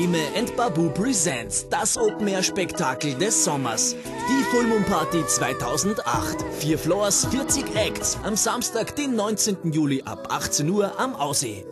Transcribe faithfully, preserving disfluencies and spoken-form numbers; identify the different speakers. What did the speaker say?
Speaker 1: Mime and Babu presents das Open-Air-Spektakel des Sommers. Die Full Moon Party zweitausendacht. Vier Floors, vierzig Acts. Am Samstag, den neunzehnten Juli ab achtzehn Uhr am Aussee.